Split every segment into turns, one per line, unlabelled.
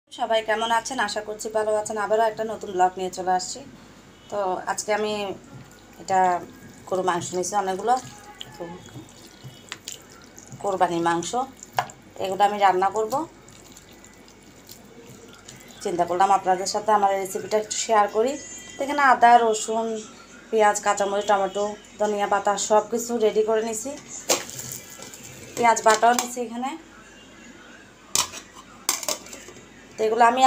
সবাই কেমন আছেন? আশা করছি ভালো আছেন। আবারও একটা নতুন ব্লগ নিয়ে চলে আসছি। তো আজকে আমি এটা গরু মাংস নিয়েছি অনেকগুলো, কোরবানির মাংস। এগুলো আমি রান্না করব। চিন্তা করলাম আপনাদের সাথে আমার রেসিপিটা একটু শেয়ার করি। এখানে আদা, রসুন, পেঁয়াজ, কাঁচামরিচ, টমেটো, ধনিয়া পাতা সব কিছু রেডি করে নিছি। পেঁয়াজ বাটাও নিছি এখানে। তো এগুলো আমি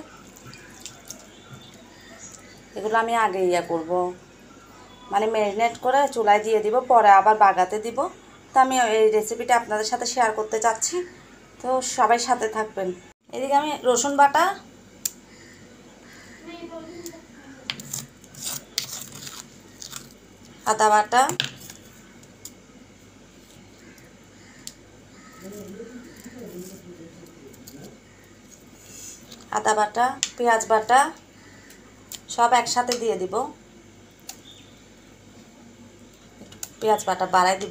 আগে করব, মানে ম্যারিনেট করে চুলায় দিয়ে দিব, পরে আবার বাগাতে দিব। তো আমি এই রেসিপিটা আপনাদের সাথে শেয়ার করতে চাচ্ছি, তো সবাই সাথে থাকবেন। এদিকে আমি রসুন বাটা, আদা বাটা, পেঁয়াজ বাটা সব একসাথে দিয়ে দিব। পেঁয়াজ বাটা বাড়াই দিব।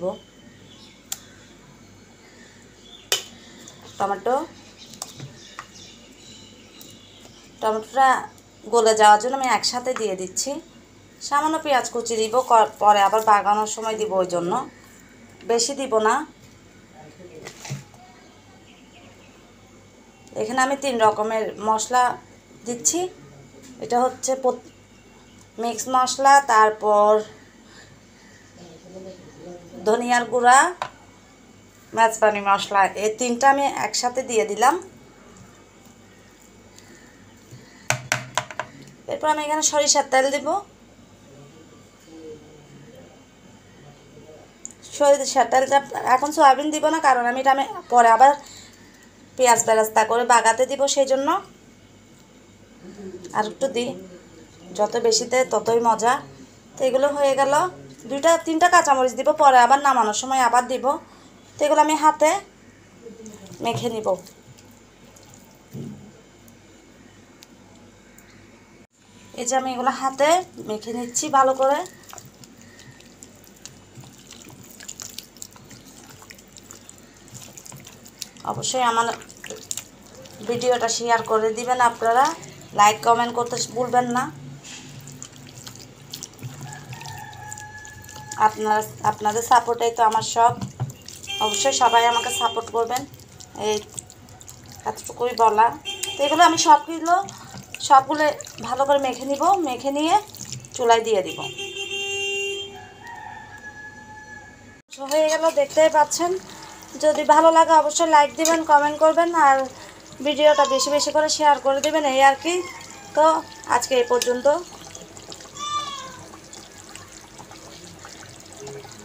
টমেটোটা গলে যাওয়ার জন্য আমি একসাথে দিয়ে দিচ্ছি। সামান্য পেঁয়াজ কুচি দিব, পরে আবার বাগানোর সময় দিব, ওই জন্য বেশি দিব না। এখানে আমি 3 রকমের মশলা দিচ্ছি। এটা হচ্ছে মিক্স মশলা, তারপর ধনিয়ার গুঁড়া, মেজবানি মশলা, এই 3টা আমি একসাথে দিয়ে দিলাম। এরপর আমি এখানে সরিষার তেল দিব। সরিষার তেলটা এখন সয়াবিন দিব না, কারণ আমি পরে আবার পেঁয়াজ বেরেস্তা করে বাগাতে দিব, সেই জন্য আর একটু দিই। যত বেশি দেয় ততই মজা। তো এগুলো হয়ে গেল। 2-3টা কাঁচামরিচ দিব, পরে আবার নামানোর সময় আবার দিব। তো এগুলো আমি হাতে মেখে নিব। এই যে আমি এগুলো হাতে মেখে নিচ্ছি ভালো করে। অবশ্যই আমার ভিডিওটা শেয়ার করে দিবেন আপনারা, লাইক কমেন্ট করতে ভুলবেন না। আপনাদের সাপোর্টেই তো আমার সব। অবশ্যই সবাই আমাকে সাপোর্ট করবেন, এই এতটুকুই বলা। তো এগুলো আমি সবগুলো ভালো করে মেখে নিব। মেখে নিয়ে চুলায় দিয়ে দিব। হয়ে গেল, দেখতেই পাচ্ছেন। যদি ভালো লাগে অবশ্যই লাইক দিবেন, কমেন্ট করবেন, আর ভিডিওটা বেশি বেশি করে শেয়ার করে দেবেন, এই আর কি। তো আজকে এই পর্যন্ত।